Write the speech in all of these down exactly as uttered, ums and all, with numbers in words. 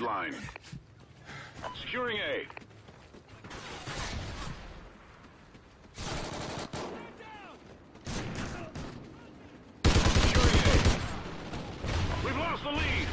line. Securing A. Securing A. We've lost the lead.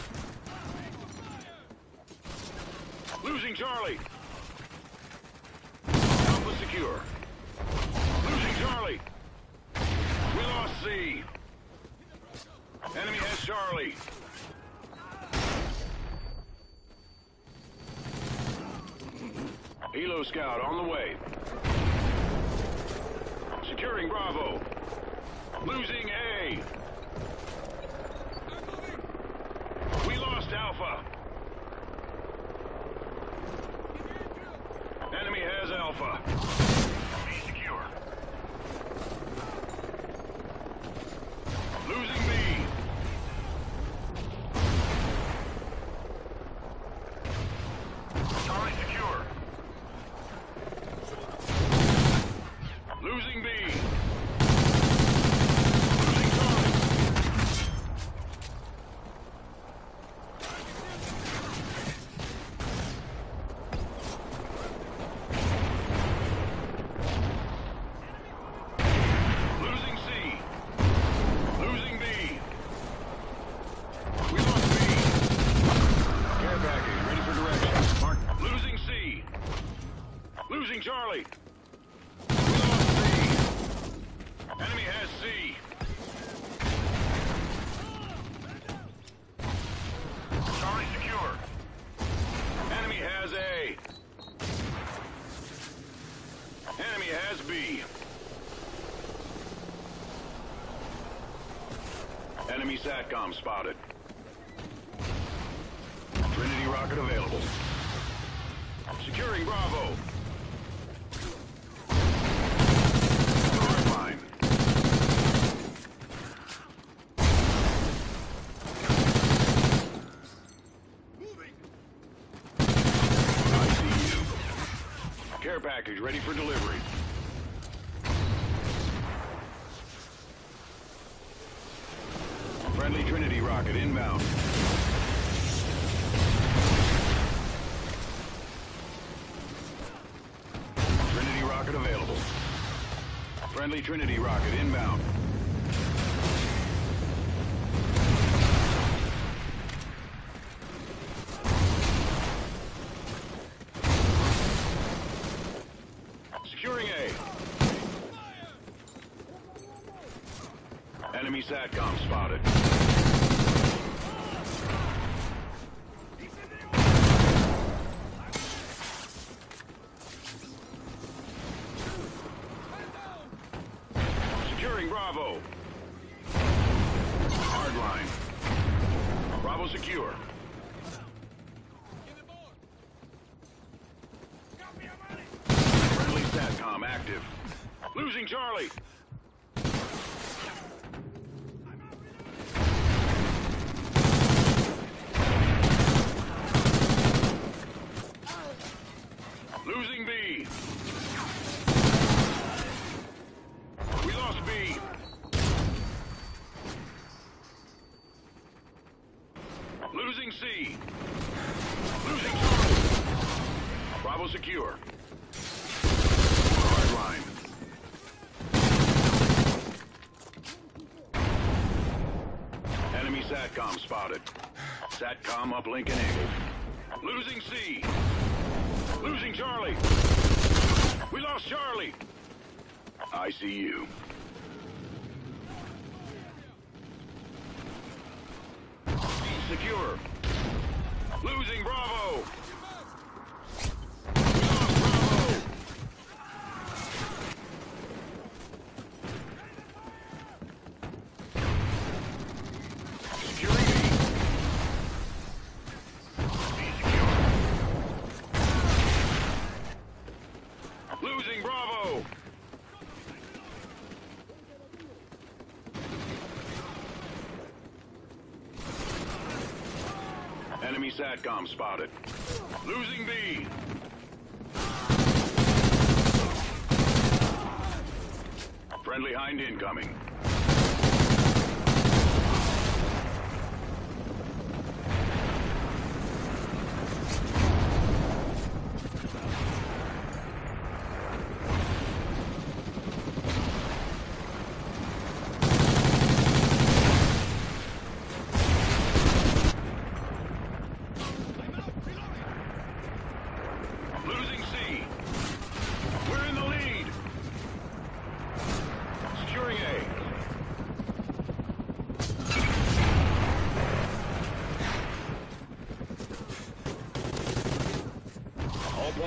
Losing Charlie. Alpha secure. Losing Charlie. We lost C. Enemy has Charlie. Helo scout on the way. Securing Bravo. Losing A. We lost Alpha. Enemy has Alpha. Be secure. Losing B. Charlie secure. Losing B. Losing Charlie. Losing C. Losing B. We lost B. Care package ready for direction. Mark. Losing C. Losing Charlie. Enemy has C. Charlie secure. Enemy has A. Enemy has B. Enemy SATCOM spotted. Trinity rocket available. Securing Bravo. Hardline. Care package ready for delivery. Friendly Trinity rocket inbound. Trinity rocket available. Friendly Trinity rocket inbound. Securing A. Enemy SATCOM spotted. Securing Bravo. Hardline. Bravo secure. Friendly SATCOM active. Losing Charlie. Losing B. We lost B. Losing C. Losing Charlie. Bravo secure. Hardline. Enemy SATCOM spotted. SATCOM uplink enabled. Losing C. Losing Charlie. We lost Charlie. I see you. Secure. Losing Bravo. We lost Bravo. Securing B. Be secure. Losing Bravo. Enemy SATCOM spotted. Losing B. Friendly Hind incoming.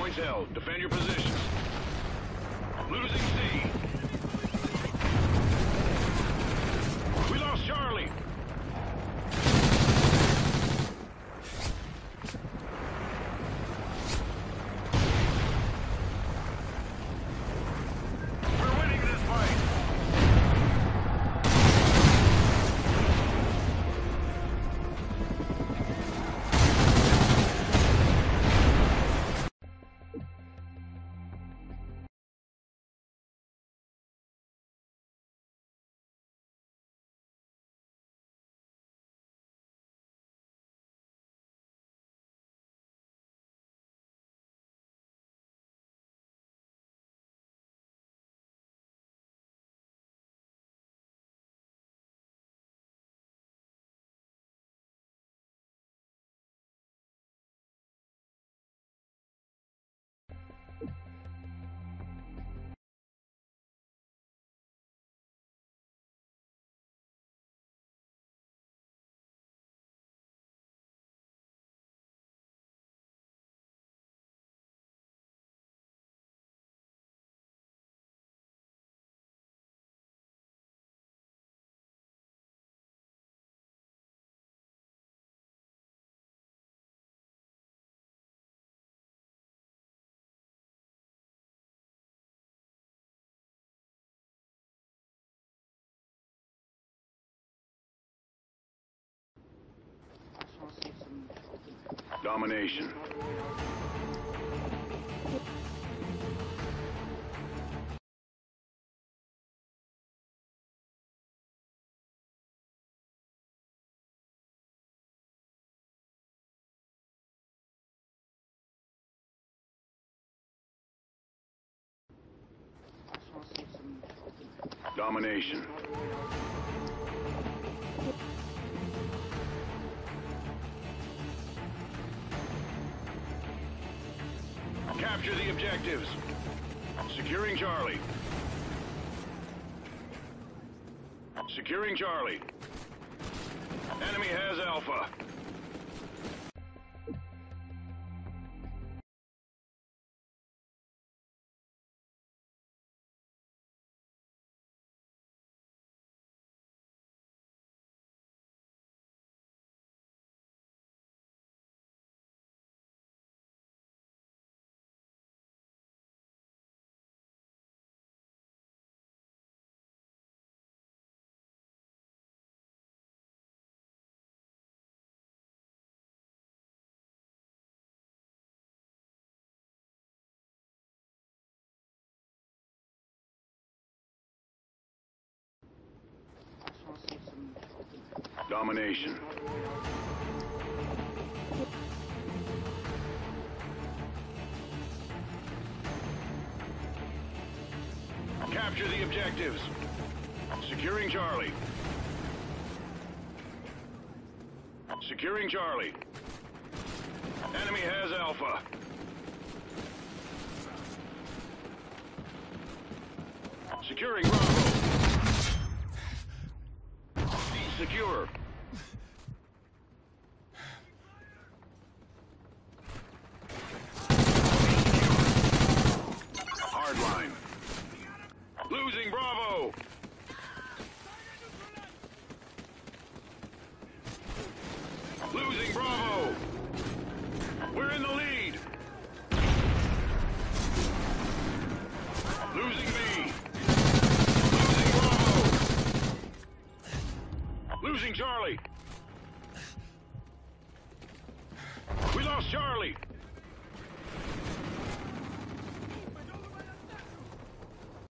points held. Defend your positions. Losing C. We lost Charlie. We're winning this fight. Domination. Domination. Capture the objectives. Securing Charlie. Securing Charlie. Enemy has Alpha. Domination. Capture the objectives. Securing Charlie. Securing Charlie. Enemy has Alpha. Securing Bravo. C secure. Hardline. Losing Bravo. Losing Bravo. We're in the lead. Losing B. Losing Bravo. Losing Charlie. We lost Charlie.